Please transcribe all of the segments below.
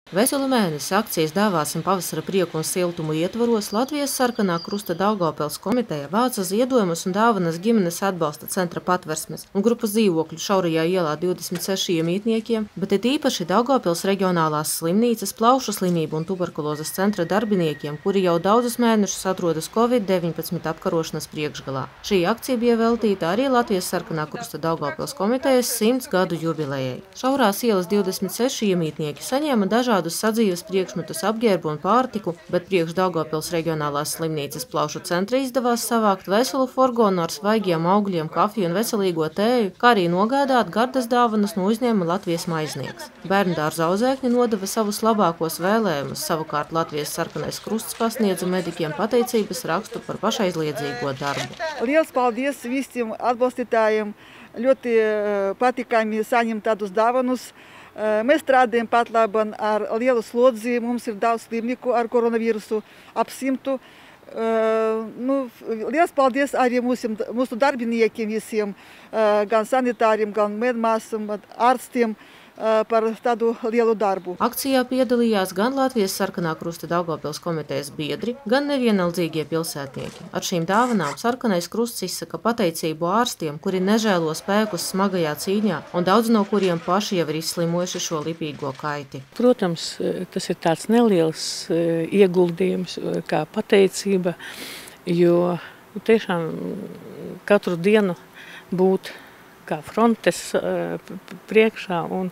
Veselu mēnesi akcijas Dāvāsim pavasara prieku un siltumu ietvaros Latvijas Sarkanā Krusta Daugavpils komiteja vāca ziedojumus un dāvanas ģimenes atbalsta centra Patversmes un grupas dzīvokļu šaurajā ielā 26 iemītniekiem, bet it īpaši Daugavpils reģionālās slimnīcas, plaušu slimību un tuberkulozes centra darbiniekiem, kuri jau daudzus mēnešus atrodas Covid-19 apkarošanas priekšgalā. Šī akcija bija veltīta arī Latvijas Sarkanā Krusta Daugavpils komitejas 100 gadu jubilejai. Šaurās ielas 26 iemītnieki saņēma dažādus sadzīves priekšmetus, apģērbu un pārtiku, bet priekš Daugavpils reģionālās slimnīcas plaušu centra izdevās savākt veselu furgonu ar svaigiem augļiem, kafiju un veselīgo tēju, kā arī nogādāt gardas dāvanas no uzņēmuma Latvijas maiznieks. Bērndārza Auzēkņi nodeva savus labākos vēlējumus, savukārt Latvijas Sarkanais Krusts pasniedza mediķiem pateicības rakstu par pašaizliedzīgo darbu. Liels paldies visiem atbalstītājiem, ļoti patīkami saņemt tādus dāvanus. Mēs strādājam pat labi ar lielu slodzi, mums ir daudz slimnieku ar koronavīrusu, ap 100. Liels paldies arī mūsu darbiniekiem visiem, gan sanitāriem, gan medmāsam, ārstiem par tādu lielu darbu. Akcijā piedalījās gan Latvijas Sarkanā Krusta Daugavpils komitejas biedri, gan nevienaldzīgie pilsētnieki. Ar šīm dāvanām Sarkanais Krusts izsaka pateicību ārstiem, kuri nežēlo spēkus smagajā cīņā, un daudz no kuriem paši jau ir izslimojuši šo lipīgo kaiti. Protams, tas ir tāds neliels ieguldījums kā pateicība, jo tiešām katru dienu būt kā frontes priekšā, un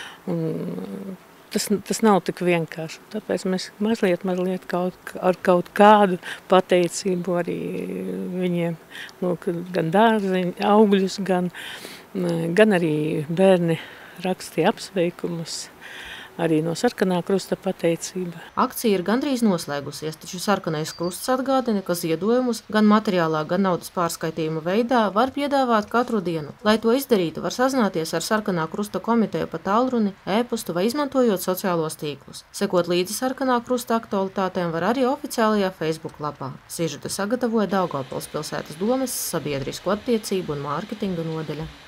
tas nav tik vienkārši. Tāpēc mēs mazliet ar kaut kādu pateicību arī viņiem, gan dārziņu, augļus, gan arī bērni rakstīja apsveikumus. Arī no Sarkanā Krusta pateicība. Akcija ir gandrīz noslēgusies, taču Sarkanais Krusts atgādina, ka ziedojumus gan materiālā, gan naudas pārskaitījuma veidā var piedāvāt katru dienu. Lai to izdarītu, var sazināties ar Sarkanā Krusta komiteju pa tālruni, e-pastu vai izmantojot sociālos tīklus. Sekot līdzi Sarkanā Krusta aktualitātēm var arī oficiālajā Facebook lapā. Sižetu sagatavoja Daugavpils pilsētas domes sabiedrisko attiecību un mārketinga nodaļa.